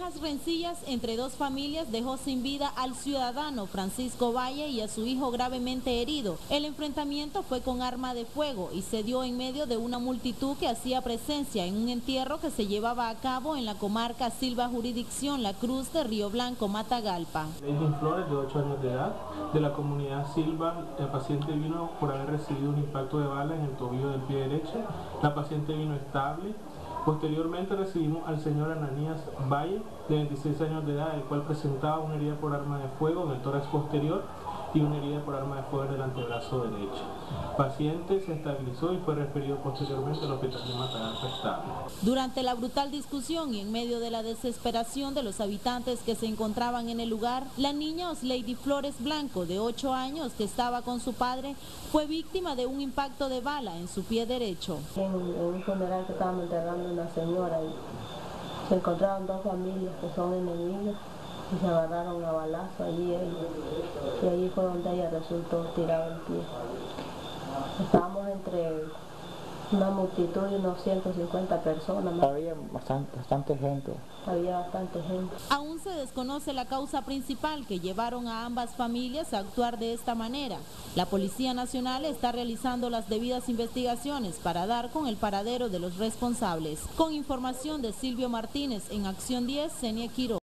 Las rencillas entre dos familias dejó sin vida al ciudadano Francisco Valle y a su hijo gravemente herido. El enfrentamiento fue con arma de fuego y se dio en medio de una multitud que hacía presencia en un entierro que se llevaba a cabo en la comarca Silva Jurisdicción La Cruz de Río Blanco, Matagalpa. Lady Flores, de 8 años de edad, de la comunidad Silva. El paciente vino por haber recibido un impacto de bala en el tobillo del pie derecho. La paciente vino estable. Posteriormente recibimos al señor Ananías Valle, de 26 años de edad, el cual presentaba una herida por arma de fuego en el tórax posterior y una herida por arma de fuego en el antebrazo derecho. El paciente se estabilizó y fue referido posteriormente al hospital de Matagalpa estable. Durante la brutal discusión y en medio de la desesperación de los habitantes que se encontraban en el lugar, la niña Lady Flores Blanco, de 8 años, que estaba con su padre, fue víctima de un impacto de bala en su pie derecho. En un funeral que estábamos enterrando a una señora y se encontraron dos familias que son enemigas y se agarraron a balazo allí y allí fue donde ella resultó tirada el pie. Estábamos entre una multitud de unos 150 personas. Había bastante gente. Había bastante gente. Aún se desconoce la causa principal que llevaron a ambas familias a actuar de esta manera. La Policía Nacional está realizando las debidas investigaciones para dar con el paradero de los responsables. Con información de Silvio Martínez, en Acción 10, Xenia Quiroz.